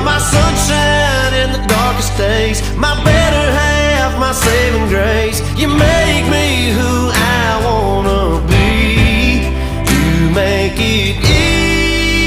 my sunshine in the darkest days, my better half, my saving grace. You make me